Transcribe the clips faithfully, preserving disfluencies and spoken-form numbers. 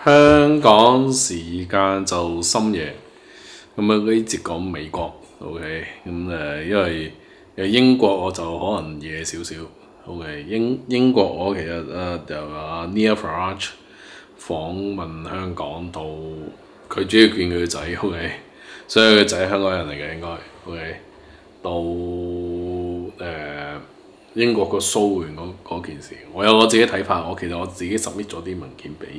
香港時間就深夜，咁啊呢節講美國 ，OK，咁誒因為誒英國我就可能夜少少 ，OK，英英國我其實誒由阿 Nigel Farage 訪問香港到佢主要見佢個仔 ，OK，所以佢個仔係香港人嚟嘅應該 ，OK，到誒。呃英國個蘇聯嗰件事，我有我自己睇法。我其實我自己 submit 咗啲文件俾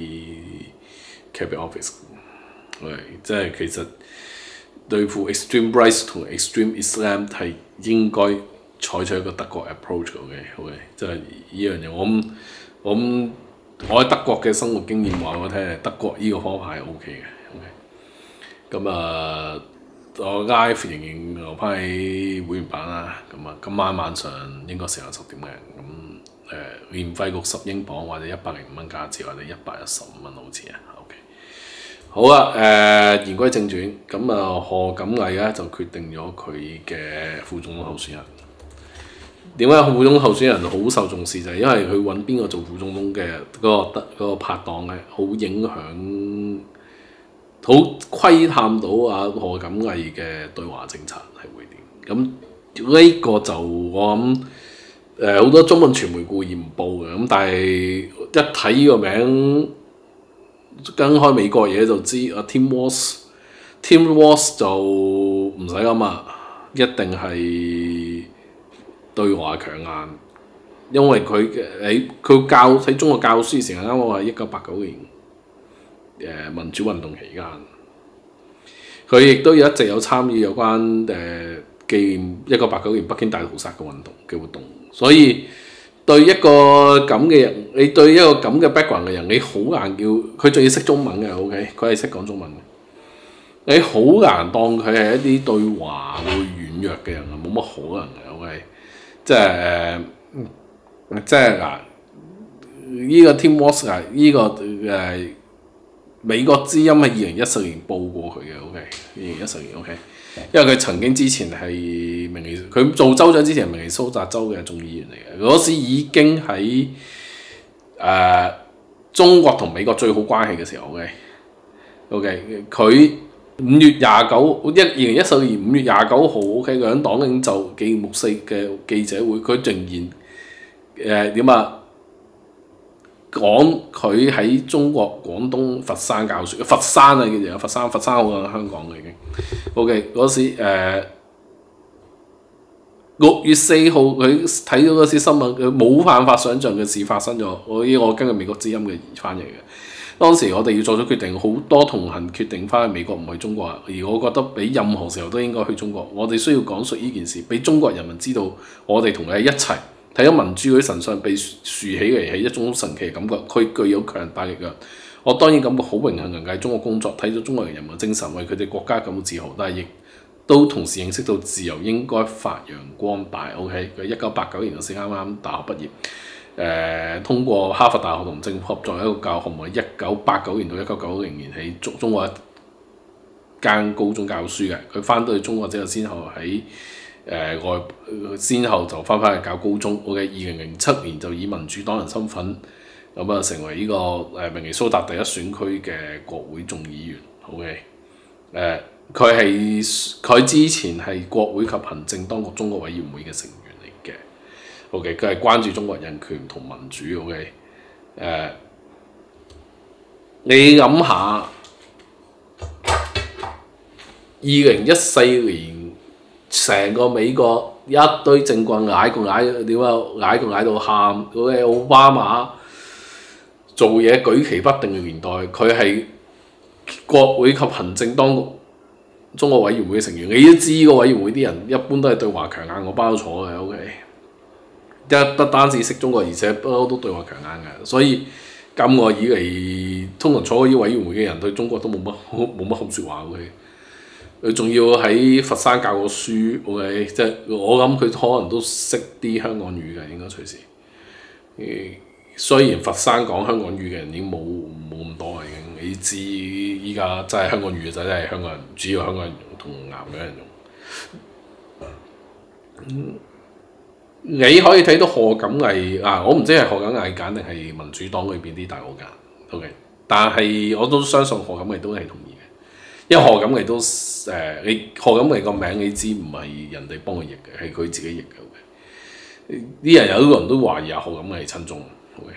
Cabinet Office，即係其實對付 extreme right 同 extreme Islam 係應該採取一個德國 approach 嘅，OK，即係呢樣嘢。我諗我諗我喺德國嘅生活經驗話我聽，德國呢個方法係 OK 嘅 ，OK。咁啊〜我 live 仍然留翻喺會員版啦，咁啊今晚晚上應該成日十點嘅，咁誒年費六十英鎊或者一百零五蚊價錢，或者一百一十五蚊好似啊 ，OK。好啊，誒、呃、言歸正傳，咁啊賀錦麗咧就決定咗佢嘅副總統候選人。點解副總統候選人好受重視就係、是、因為佢揾邊個做副總統嘅嗰個嗰個拍檔咧，好影響。好窺探到啊賀錦麗嘅對華政策係會點？咁呢個就我諗誒好多中文傳媒故意唔報嘅，咁但係一睇呢個名跟開美國嘢就知啊 Tim Walz，Tim Walz 就唔使諗啊，一定係對華強硬，因為佢喺佢教喺中國教書時間啱好係一九八九年。誒民主運動期間，佢亦都有一直有參與有關誒紀念一九八九年北京大屠殺嘅運動嘅活動，所以對一個咁嘅人，你對一個咁嘅 background 嘅人，你好難叫佢仲要識中文嘅 ，OK，佢係識講中文嘅，你好難當佢係一啲對華會軟弱嘅人啊，冇乜可能嘅 ，OK，即係誒，即係嗱，呢個 Tim Walz 啊，呢個誒。美國之音係二零一四年報過佢嘅 ，OK， 二零一四年 OK， 因為佢曾經之前係明尼，佢做州長之前係明尼蘇達州嘅眾議員嚟嘅，嗰時已經喺誒、呃、中國同美國最好關係嘅時候 ，OK，OK， 佢五月廿九一二零一四年五月廿九號 ，OK， 兩黨領袖紀念六四嘅記者會，佢仍然誒點啊？講佢喺中國廣東佛山教書，佛山啊叫做佛山，佛山好過香港嘅已經。OK 嗰時誒六月四號佢睇到嗰時新聞，佢冇辦法想像嘅事發生咗。我依我根據美國之音嘅翻譯嘅，當時我哋要做咗決定，好多同行決定翻去美國唔去中國，而我覺得比任何時候都應該去中國。我哋需要講述呢件事，俾中國人民知道我哋同佢喺一齊。睇咗民主嗰啲神像被豎起嚟係一種神奇嘅感覺，佢具有強大力量。我當然感覺好榮幸能喺中國工作，睇咗中國人人民精神，為佢哋國家感到自豪。但係亦都同時認識到自由應該發揚光大。OK， 佢一九八九年嗰時啱啱大學畢業，誒、呃、通過哈佛大學同政府合作一個教學，喺一九八九年到一九九零年喺中中國一間高中教書嘅。佢翻到去中國之後，先後喺誒外、呃、先後就翻返去教高中。我嘅二零零七年就以民主黨人身份咁啊成為呢、這個誒、呃、明尼蘇達第一選區嘅國會眾議員。OK，誒佢係佢之前係國會及行政當局中國委員會嘅成員嚟嘅。OK，佢係關注中國人權同民主。OK，誒、呃、你諗下二零一四年。成個美國一堆政棍踩過踩點啊，踩過踩到喊。嗰個奧巴馬做嘢舉棋不定嘅年代，佢係國會及行政當局中國委員會嘅成員。你都知個委員會啲人一般都係對華強硬嗰班坐嘅。OK， 一不單止識中國，而且不嬲都對華強硬嘅。所以咁耐以嚟，通常坐嗰啲委員會嘅人對中國都冇乜冇乜好説話。OK。佢仲要喺佛山教過書 ，OK， 即係我諗佢可能都識啲香港語嘅，應該隨時。誒，雖然佛山講香港語嘅人已經冇冇咁多啦，已經。你知依家真係香港語嘅仔，真係香港人，主要香港人同南嘅人用。嗯，你可以睇到賀錦麗啊，我唔知係賀錦麗揀定係民主黨裏邊啲大佬揀 ，OK。 但係我都相信何錦麗都係同意嘅，因為何錦麗都誒、呃、你何錦麗個名你知唔係人哋幫佢譯嘅，係佢自己譯嘅。啲人有啲人都懷疑阿何錦麗係親中。Okay?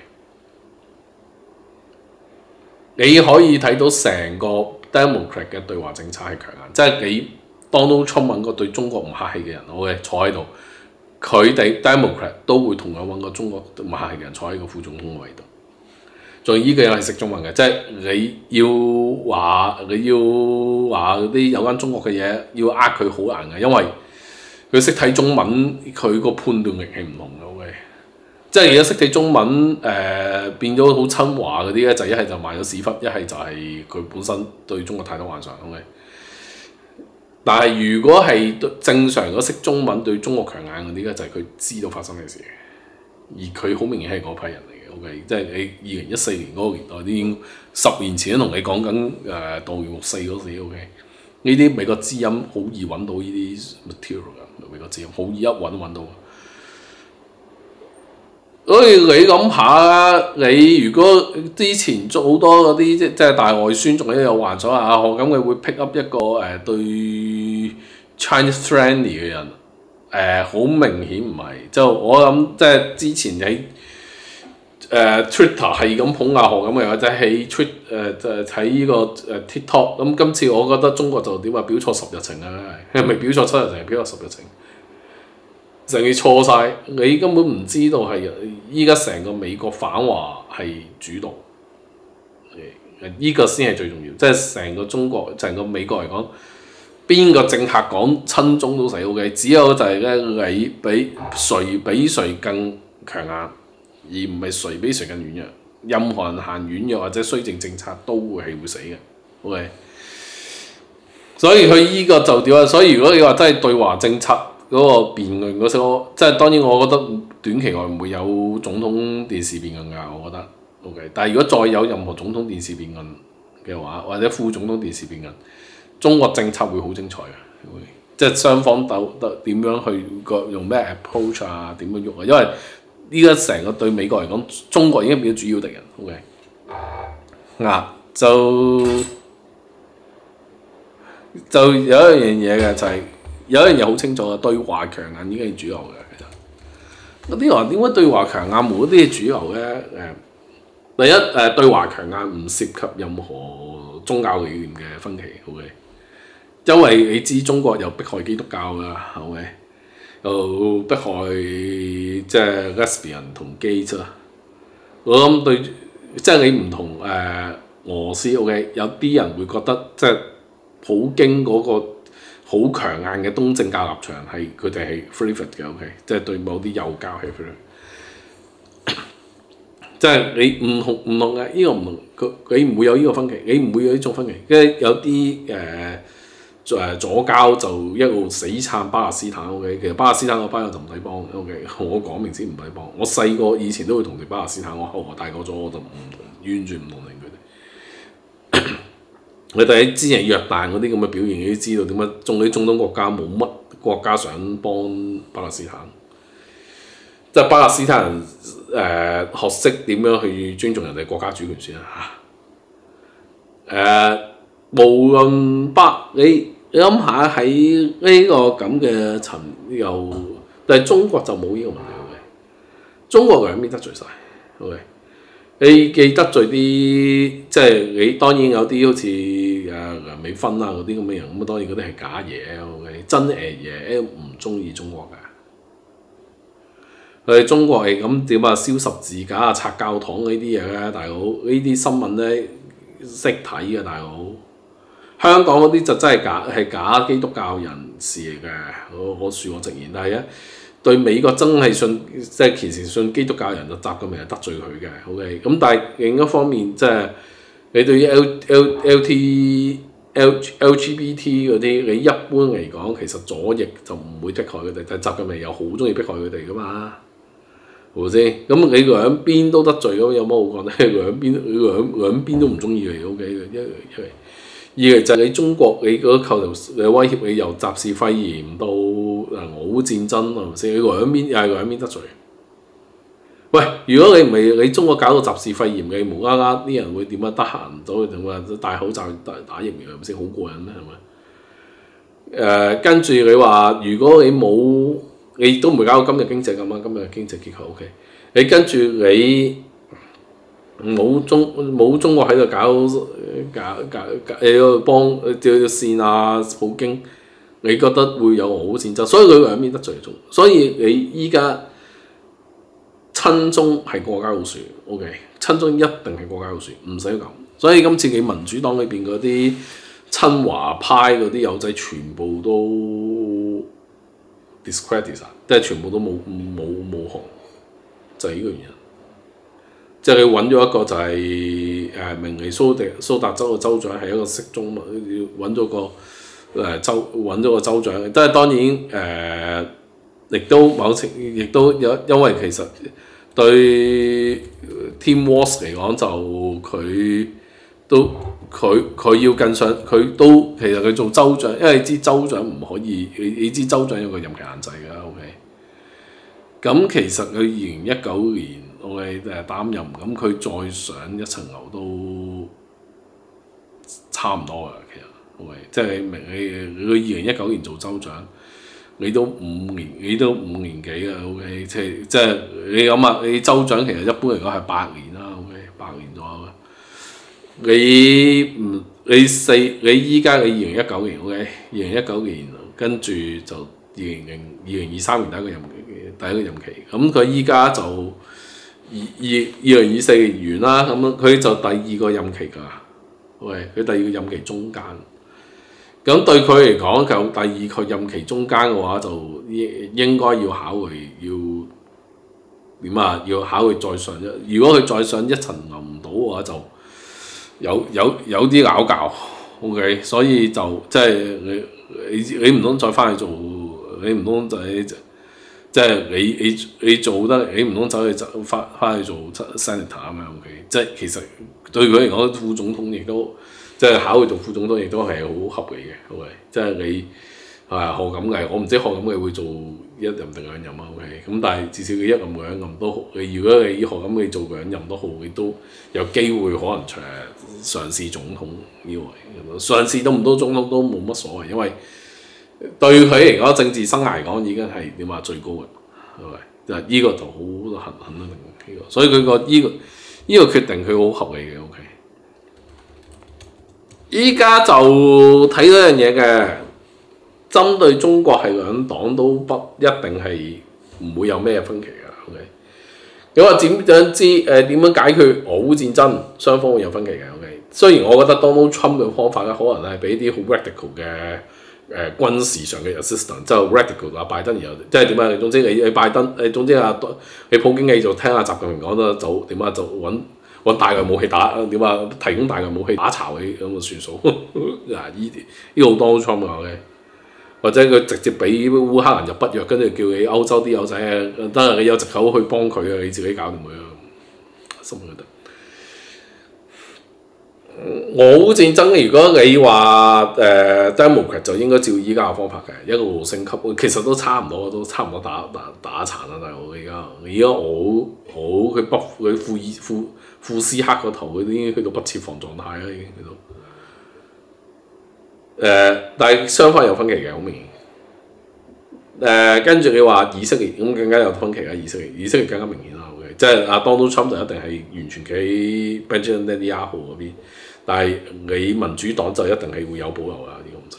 你可以睇到成個 Democrat 嘅對華政策係強硬，即係你 Donald Trump 揾個對中國唔客氣嘅人，我嘅坐喺度，佢哋 Democrat 都會同樣揾個中國唔客氣嘅人坐喺個副總統位度。仲依個人係識中文嘅，即係你要話你要話啲有關中國嘅嘢，要呃佢好硬嘅，因為佢識睇中文，佢個判斷力係唔同嘅。Okay? 即係而家識睇中文，誒、呃、變咗好親華嗰啲咧，就一係就賣咗屎忽，一係就係佢本身對中國太多幻想。Okay? 但係如果係正常如果識中文對中國強硬嗰啲咧，就係、是、佢知道發生嘅事，而佢好明顯係嗰批人嚟。Okay, 即係你二零一四年嗰個年代，已經十年前都同你講緊誒動員六四嗰時 ，OK？呢啲美國知音好易揾到呢啲 material 㗎，美國知音好易一揾都揾到。所以你諗下，你如果之前做好多嗰啲即即係大外宣，仲有幻想啊，何錦麗會 pick up 一個誒、呃、對 Chinese friendly 嘅人，誒、呃、好明顯唔係。就我諗即係之前喺。誒、uh, Twitter 係咁捧阿何咁嘅，或者喺 Twitter 誒就係睇呢個誒 TikTok。咁今次我覺得中國就點啊？表錯十日情啊！係咪表錯七日情？表錯十日情，成件錯晒。你根本唔知道係依家成個美國反華係主動，呢、這個先係最重要。即係成個中國，成個美國嚟講，邊個政客講親中都死 OK。只有就係咧，你比誰比誰更強硬。而唔係誰比誰更軟弱，任何人行軟弱或者綏靖政策都會係會死嘅，OK。所以佢依個就點啊？所以如果你話真係對華政策嗰個辯論嗰時，即係當然我覺得短期內唔會有總統電視辯論㗎，我覺得 OK。但係如果再有任何總統電視辯論嘅話，或者副總統電視辯論，中國政策會好精彩嘅，OK。即係雙方鬥鬥點樣去個用咩 approach 啊？點樣喐啊？因為依家成個對美國嚟講，中國已經變咗主要敵人。OK，嗱、啊、就就有一樣嘢嘅，就係、是、有一樣嘢好清楚嘅，對華強硬已經係主流嘅。其實嗰啲話點解對華強硬冇啲係主流咧？誒、呃，第一誒、呃、對華強硬唔涉及任何宗教理念嘅分歧。OK，因為你知中國有迫害基督教㗎。OK。又迫害即係 lesbian 同 gay 啫，我諗對即係你唔同誒、呃、俄羅斯 OK，有啲人會覺得即係普京嗰個好強硬嘅東正教立場係佢哋係 favorite 嘅 OK，即係對某啲右教係 favorite，即係你唔同唔同嘅呢、這個唔同，佢你唔會有呢個分歧，你唔會有呢種分歧，因為有啲誒。呃誒左膠就一路死撐巴勒斯坦 OK， 其實巴勒斯坦嗰班友就唔使幫 OK， 我講明先唔使幫。我細個以前都會同住巴勒斯坦，我後來大個咗我就唔同，完全唔同佢哋。你哋喺之前約旦嗰啲咁嘅表現，你都知道點解中啲中東國家冇乜國家想幫巴勒斯坦，即係巴勒斯坦人誒、呃、學識點樣去尊重人哋國家主權先啦嚇。誒、呃，無論巴你。你諗下喺呢個咁嘅層又，但係中國就冇呢個問題嘅。中國兩邊得罪晒 OK， 你記得罪啲即係你當然有啲好似誒梁美芬啊嗰啲咁嘅人，咁啊當然嗰啲係假嘢 OK， 真誒嘢唔中意中國㗎。佢哋中國係咁點啊？燒十字架啊、拆教堂呢啲嘢咧，大佬呢啲新聞咧識睇嘅大佬。香港嗰啲就真係假係假基督教人士嚟嘅，我我恕我直言。但係咧對美國真係信即係虔誠信基督教人就習近平係得罪佢嘅 OK。咁但係另一方面即係你對於 L L L T L L G B T 嗰啲，你一般嚟講其實左翼就唔會迫害佢哋，但係習近平又好中意迫害佢哋噶嘛，係咪先？咁你兩邊都得罪咁有乜好講咧？兩邊兩兩邊都唔中意你 OK 嘅，因為因為。二嚟就係你中國你嗰個構圖嘅威脅，你由習氏肺炎到誒俄烏戰爭係咪先？你兩邊又係兩邊得罪喂，如果你唔係你中國搞到雜事肺炎嘅，無啦啦啲人會點啊？得閒走去點啊？戴口罩打打疫苗係咪先好過癮咩？係咪？誒、呃，跟住你話，如果你冇，你都唔會搞到今日經濟咁啊！今日經濟結構 OK，你跟住你冇中冇中國喺度搞搞搞搞，你要幫掉線啊普京，你覺得會有俄烏戰爭？所以佢兩邊得罪中，所以你依家。親中係過街老鼠 ，OK， 親中一定係過街老鼠，唔使咁。所以今次嘅民主黨裏邊嗰啲親華派嗰啲友仔，全部都 discredit 晒，即係全部都冇冇冇紅，就係、是、呢個原因。即係佢揾咗一個就係、是、誒明尼蘇迪蘇達州嘅州長，係一個識中文，揾咗個誒州揾咗個州長。即係當然誒。呃亦都某程，亦都有，因為其實對 Tim Walz 嚟講，就佢都佢佢要跟上，佢都其實佢做州長，因為你知州長唔可以，你你知州長有個任期限制㗎 ，OK。咁其實佢二零一九年 OK 誒擔任，咁佢再上一層樓都差唔多㗎，其實 OK，即係明你佢二零一九年做州長。你都五年，你都五年幾啦 ，OK， 即係即係你諗下，你州長其實一般嚟講係八年啦 ，OK， 八年左右嘅。你唔你四你依家你二零一九年 OK， 二零一九年跟住就二零零二零二三年第一個任期，第一個任期。咁佢依家就二二二零二四年完啦，咁佢就第二個任期㗎，OK，佢第二個任期中間。咁對佢嚟講，就第二個任期中間嘅話，就應應該要考慮要點啊？要考慮再上一。如果佢再上一層樓唔到嘅話，就有有有啲拗撬。OK，所以就即係你你你唔通再翻去做？你唔通就係即係你你你做得？你唔通走去走翻翻去做 senator 啊嘛？OK，即係其實對佢嚟講，副總統亦都。即係考慮做副總統亦都係好合理嘅，OK。即係你啊賀錦麗，我唔知賀錦麗會做一任定兩任啊，OK。咁但係至少佢一任兩任都好。你如果你賀錦麗做兩任都好，你都有機會可能誒嘗試總統呢位。嘗試到唔到總統都冇乜所謂，因為對佢嚟講政治生涯嚟講已經係點話最高嘅，OK。就係呢個就好肯肯定呢個，所以佢個呢個呢個決定佢好合理嘅，OK。依家就睇到一樣嘢嘅，針對中國係兩黨都不一定係唔會有咩分歧嘅 ，OK。你話點樣知誒點樣解決俄烏戰爭？雙方會有分歧嘅 ，OK。雖然我覺得 Donald Trump 嘅方法咧，可能係俾啲好 radical 嘅誒、呃、軍事上嘅 assistant，即係 radical 啊拜登然後即係點啊？總之你你拜登誒總之啊，你普京你就聽阿習近平講啦，就點啊就揾。揾大量武器打點啊？提供大量武器打巢你咁就算數。嗱，依啲呢個好多 Trump 嘅，或者佢直接俾烏克蘭入北約，跟住叫你歐洲啲友仔啊，得你有藉口去幫佢啊，你自己搞掂佢啊，心覺得。俄烏戰爭，如果你話誒 Democrat 就應該照依家嘅方法嘅，一路升級，其實都差唔多，都差唔多打打打殘啦，大佬而家。而家我我佢北佢庫爾庫庫斯克個頭，佢已經去到不設防狀態啦，已經去到。誒、呃，但係雙方有分歧嘅，好明顯。誒、呃，跟住你話以色列咁更加有分歧啦，以色列以色列更加明顯啦，即係阿 Donald Trump 就一定係完全企喺 Benjamin Netanyahu嗰邊。但係你民主黨就一定係會有保留啦，呢、這個唔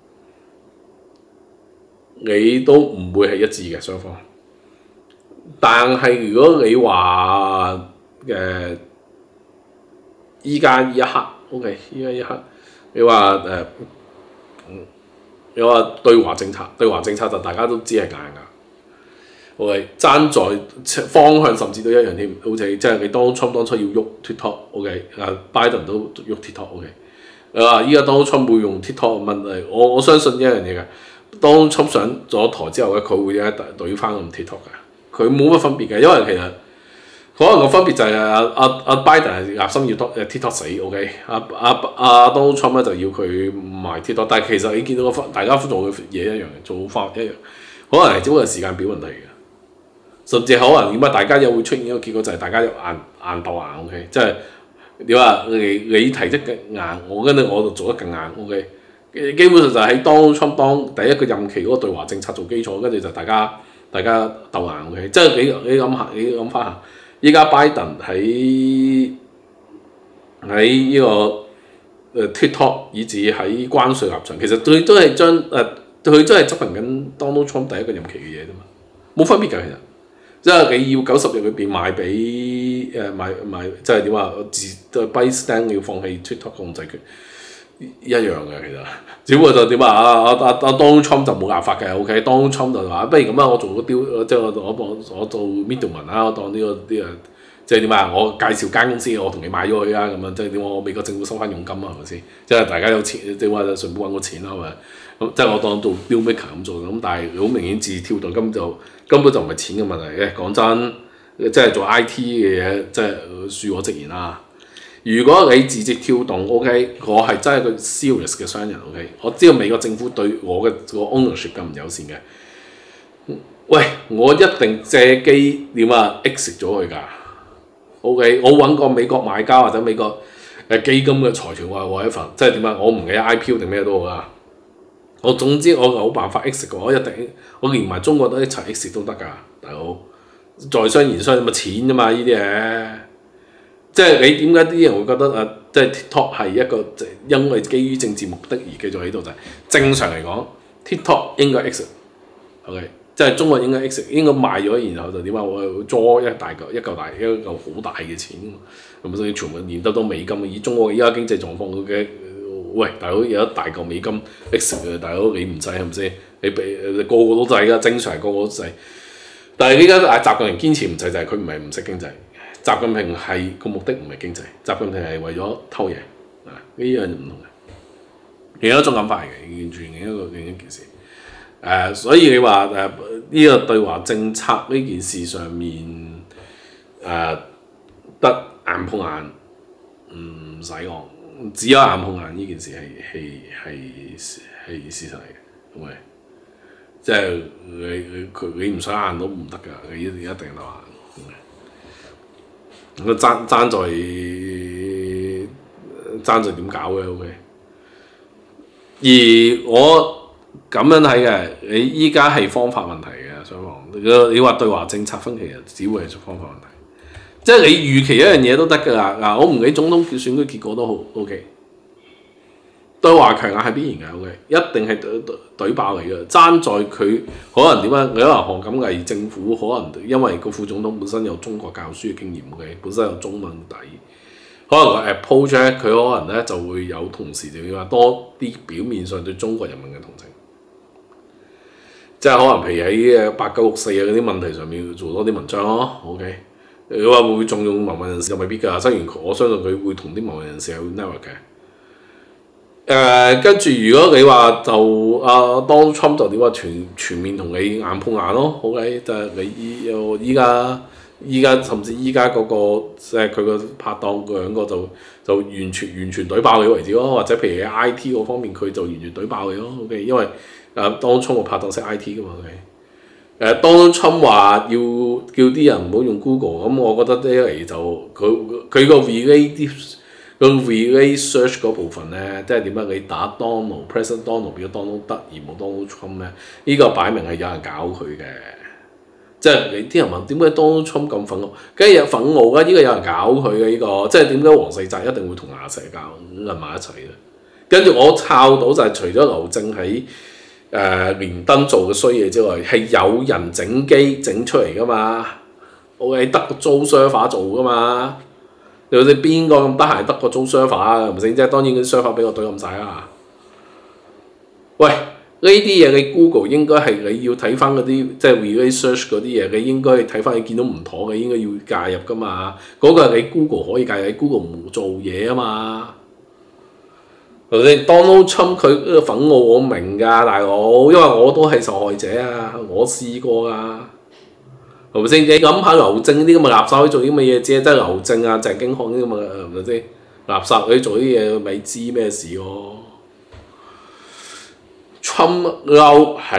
使。你都唔會係一致嘅雙方。但係如果你話誒依家呢一刻 ，OK， 依家一刻，你話誒、呃，你話對華政策，對華政策就大家都知係硬㗎。OK， 爭在方向甚至都一樣添，好似即係你當初當初要喐 TikTok，OK， 啊拜登都喐 TikTok，OK， 啊依家當初會用 TikTok 問題，我我相信一樣嘢嘅，當初上咗台之後咧，佢會一懟翻咁 TikTok 嘅，佢冇乜分別嘅，因為其實可能個分別就係阿阿阿拜登係壓心要 TikTok 死 ，OK， 阿阿阿 Donald Trump 咧就要佢賣 TikTok， 但係其實你見到個大家做嘅嘢一樣，做法一樣，可能係只不過係時間表問題嘅。 甚至可能點解大家又會出現一個結果就係大家又硬硬鬥硬 ，OK， 即係點啊？你你提得更硬，我跟住我就做得更硬 ，OK。基本上就喺 Donald Trump 當第一個任期嗰個對華政策做基礎，跟住就大家大家鬥硬 ，OK。即係你你諗下，你諗翻下，依家拜登喺喺呢個誒 TikTok 以至喺關稅立場，其實佢都係將誒佢都係執行緊 Donald Trump 第一個任期嘅嘢啫嘛，冇分別㗎其實。即係你要九十日裏邊賣俾誒賣賣，即係點話自 Biden 要放棄 TikTok 控制權一樣嘅其實，只不過就點啊啊啊啊 Donald Trump 就冇辦法嘅 ，OK，Donald Trump 就話不如咁啊，我做個雕，即係我我我我做 middleman 啦，我當呢、呢個啲啊，即係點啊，我介紹間公司，我同你買咗佢啊，咁樣即係點我美國政府收翻佣金啊，係咪先？即係大家有錢，即係話順便揾個錢啦，係咪？咁即係我當做 deal maker 咁做，咁但係好明顯字跳到根本就根本就唔係錢嘅問題嘅。講真，即係做 I T 嘅嘢，即係恕我直言啦。如果你字節跳動 ，OK， 我係真係個 serious 嘅商人 ，OK， 我知道美國政府對我嘅個 ownership 咁唔友善嘅。喂，我一定借機點啊 exit 咗佢㗎 ，OK， 我揾個美國買家或者美國誒基金嘅財團話我一份，即係點啊？我唔理 I P O 定咩都好啦。我總之我有辦法 exit 嘅，我一定我連埋中國都一齊 exit 都得㗎，大佬。在商言商，咪錢啫嘛呢啲嘢。即係你點解啲人會覺得啊？即係 TikTok 係一個因為基於政治目的而繼續喺度就係、是、正常嚟講 ，TikTok 應該 exit，OK， 即係中國應該 exit， 應該賣咗，然後就點啊？我捉一大嚿一嚿大一嚿好大嘅錢，咁所以全部連得到美金。以中國依家經濟狀況嘅。喂，大佬有一大嚿美金 X 嘅，大佬你唔制係咪先？你俾個個都制㗎，正常個個都制。但係依家阿習近平堅持唔制就係佢唔係唔識經濟。習近平係個目的唔係經濟，習近平係為咗偷嘢啊！呢樣就唔同嘅，另一種諗法嚟嘅，完全另一個另一件事。誒、呃，所以你話誒呢個對華政策呢件事上面誒、呃、得硬碰硬，唔使講。只有硬碰硬呢件事係係係係事實嚟嘅，咁咪即係你你佢你唔想硬都唔得㗎，你一定一定得硬。咁爭爭在爭在點搞嘅 OK。而我咁樣睇嘅，你依家係方法問題嘅，雙方你話對華政策分歧，只會係方法問題。即係你預期一樣嘢都得㗎啦，嗱我唔理總統選舉結果都好 OK， 對華強硬係必然嘅 OK， 一定係懟懟懟爆嚟嘅，爭在佢可能點樣？你可能韓錦毅政府可能因為個副總統本身有中國教書嘅經驗 OK， 本身有中文底，可能個 approach 佢可能咧就會有同時就要話多啲表面上對中國人民嘅同情，即係可能譬如喺八九六四啊嗰啲問題上面做多啲文章咯 OK。佢話會唔會重用民運人士就未必㗎，雖然我相信佢會同啲民運人士係 network 嘅。誒、呃，跟住如果你話就啊 Donald Trump 就點話全全面同你硬碰硬咯 ，OK， 就係你又依家依家甚至依家嗰個即係佢個拍檔嗰兩個就就完全完全懟爆你為止咯，或者譬如喺 I T 嗰方面佢就完全懟爆你咯 ，OK， 因為誒 Donald Trump 個拍檔識 I T 㗎嘛 ，OK。誒 Donald Trump 話要叫啲人唔好用 Google， 咁我覺得呢嚟就佢佢個 relay 個 relay search 嗰部分咧，即係點解你打 Donald President Donald 變咗 Donald 得而冇 Donald Trump 咧？呢、這個擺明係有人搞佢嘅，即係你啲人問點解 Donald Trump 咁憤怒？梗係有憤怒啦！呢、這個有人搞佢嘅呢個，即係點解黃世澤一定會同亞社搞攬埋一齊嘅？跟住我抄到就係除咗劉正喺。誒、呃、連登做嘅衰嘢之外，係有人整機整出嚟噶嘛？我係得個租 server 做噶嘛？你哋邊個咁得閒得個租 server 啊？唔正即係當然嗰啲 server 俾我對咁晒啦。喂，呢啲嘢你 Google 應該係你要睇翻嗰啲即係 relay search 嗰啲嘢，你應該睇翻你見到唔妥嘅應該要介入噶嘛？嗰、那個係你 Google 可以介入，你 Google 唔做嘢啊嘛。Donald Trump 佢呢個憤怒我明㗎，大佬，因為我都係受害者啊，我試過㗎，係咪先？你諗下劉正啲咁嘅垃圾可以做啲咁嘅嘢，只係得劉正啊、鄭經翰啲咁嘅係咪先？垃圾佢做啲嘢咪知咩事咯？Trump 嬲係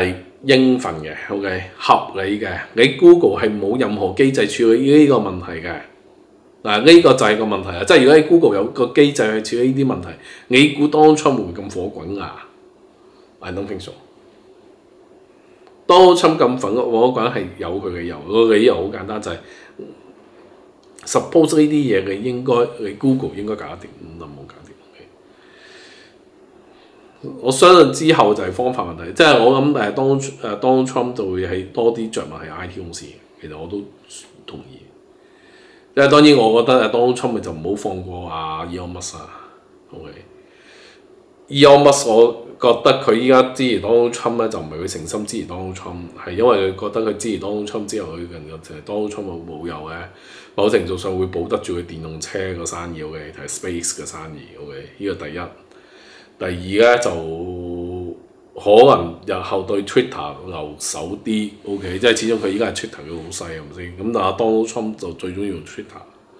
應份嘅 ，OK 合理嘅。你 Google 係冇任何機制處理呢個問題嘅。嗱，呢個就係個問題啊！即係如果你 Google 有個機制去處理呢啲問題，你估 Donald Trump 會咁火滾啊 ？I don't think so。Donald Trump 咁粉火滾係有佢嘅理由，個理由好簡單，就係、是、suppose 呢啲嘢你應該你 Google 應該搞得掂，咁就冇搞掂。我相信之後就係方法問題，即係我諗誒 Donald 誒 Donald Trump 就會係多啲着墨係 I T 公司，其實我都同意。即係當然，我覺得誒 Donald Trump 就唔好放過阿 Elon Musk 啊。OK，Elon Musk 我覺得佢依家支持 Donald Trump 咧，就唔係佢誠心支持 Donald Trump，係因為佢覺得佢支持 Donald Trump 之後，佢近日就係 Donald Trump 冇有嘅，某程度上會保得住佢電動車個生意嘅，同埋 space 嘅生意。OK，呢個第一。第二咧就可能日後對 Twitter 留守啲 ，OK， 即係始終佢依家係 Twitter 嘅老細係咪先？咁但係 Donald Trump 就最中意用 Twitter。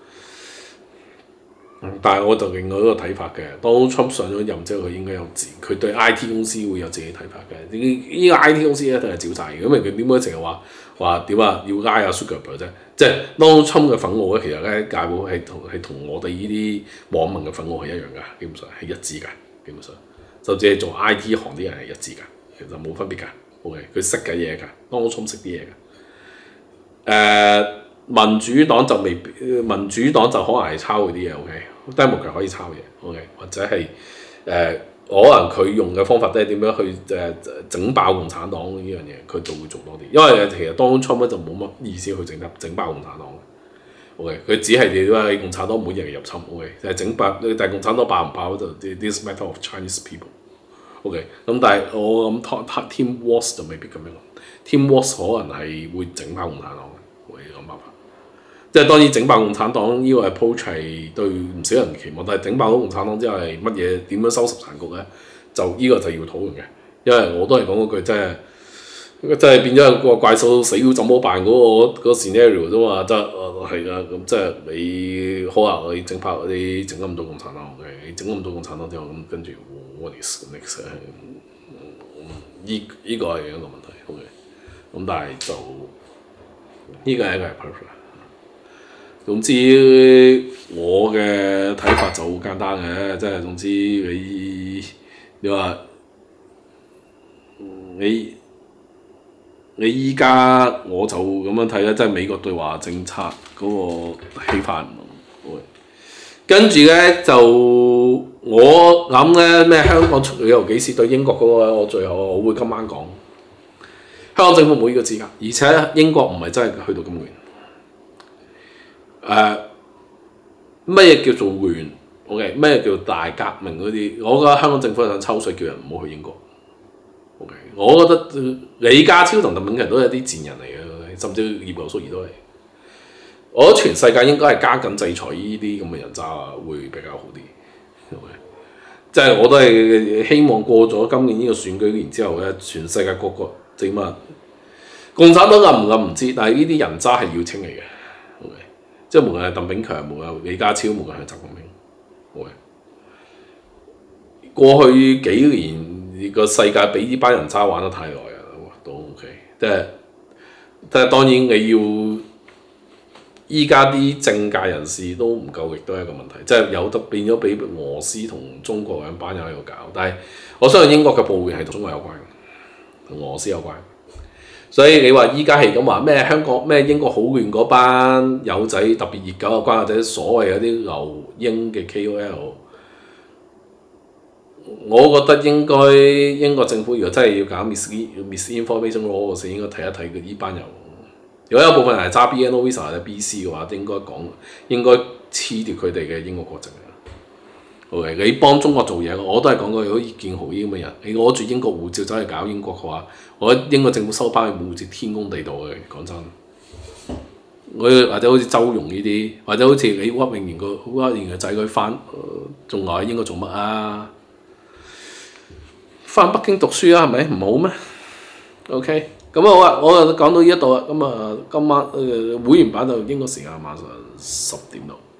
但係我就另外一個睇法嘅，Donald Trump 上咗任之後，佢應該有自，佢對 I T 公司會有自己睇法嘅。呢呢個 I T 公司一定係照晒嘅，咁佢點解成日話話點啊要拉阿 Zuckerberg 啫？即係 Donald Trump 嘅憤怒咧，其實咧界會係同係同我哋呢啲網民嘅憤怒係一樣㗎，基本上係一致㗎。基本上，甚至係做 I T 行啲人係一致㗎，其實冇分別㗎。OK，佢識嘅嘢㗎，Donald Trump識啲嘢㗎。誒、呃，民主黨就未必，民主黨就可能係抄佢啲嘢。OK，Democrat 可以抄嘢。OK，或者係誒、呃，可能佢用嘅方法都係點樣去誒整、呃、爆共產黨呢樣嘢，佢就會做多啲。因為其實 Donald Trump 就冇乜意思去整得整爆共產黨。OK，佢只係你話共產黨每日入侵 ，OK， 就係整爆，但係共產黨爆唔爆就 this matter of Chinese people。OK， 咁但係我諗 Tim Walz 就未必咁樣。Tim Walz 可能係會整爆共產黨嘅，會諗辦法。即係當然整爆共產黨呢個 approach 係對唔少人期望，但係整爆咗共產黨之後係乜嘢點樣收拾殘局咧？就呢、這個就要討論嘅，因為我都係講嗰句，即係。即係變咗個怪獸死要怎麼辦嗰、那個嗰、那個 scenario 啫嘛，即係係啊，咁即係你好啊，你整拍你整咁多共產黨嘅，你整咁多共產黨之後，咁跟住 what is next？ 依依個係一個問題，好嘅。咁但係就呢個係一個係 perfect。總之我嘅睇法就好簡單嘅，即係總之你你話你。你依家我就咁樣睇咧，即係美國對華政策嗰個起發唔同。跟住咧就我諗咧咩香港出旅遊幾時對英國嗰個，我最後我會今晚講。香港政府冇呢個資格，而且英國唔係真係去到咁遠。誒、呃，咩叫做亂 ？OK， 咩叫大革命嗰啲？我覺得香港政府想抽水，叫人唔好去英國。Okay. 我覺得李家超同鄧炳強都係啲賤人嚟嘅，甚至葉劉淑儀都係。我覺得全世界應該係加緊制裁呢啲咁嘅人渣啊，會比較好啲。Okay. 即係我都係希望過咗今年呢個選舉年之後咧，全世界各國點啊，共產黨暗唔暗唔知，但係呢啲人渣係要清理嘅。Okay. 即係無論係鄧炳強，無論係李家超，無論係習近平。Okay. 過去幾年。個世界俾呢班人渣玩得太耐啊，都 OK，即係即係當然你要依家啲政界人士都唔夠，亦都係一個問題，即係有得變咗俾俄羅斯同中國兩班人喺度搞，但係我相信英國嘅暴亂係同中國有關，同俄羅斯有關，所以你話依家係咁話咩香港咩英國好亂嗰班友仔特別熱狗有關，或者所謂嗰啲留英嘅 K O L。我覺得應該英國政府如果真係要搞 misinformation law 時，應該睇一睇佢呢班人。如果有部分人係揸 B N O visa 或者 B C 嘅話，應該講應該褫奪佢哋嘅英國國籍。OK， 你幫中國做嘢，我都係講過，如果葉建豪呢啲咁嘅人，你攞住英國護照走去搞英國嘅話，我覺得英國政府收翻佢護照天公地道嘅。講真，我或者好似周融呢啲，或者好似你屈永賢個屈永賢嘅仔女翻，仲留喺英國做乜啊？翻北京讀書啦，係咪唔好咩 ？OK， 咁啊好啊，我就講到呢一度啦。咁啊，今晚誒、呃、會員版就應該時間晚上十點到。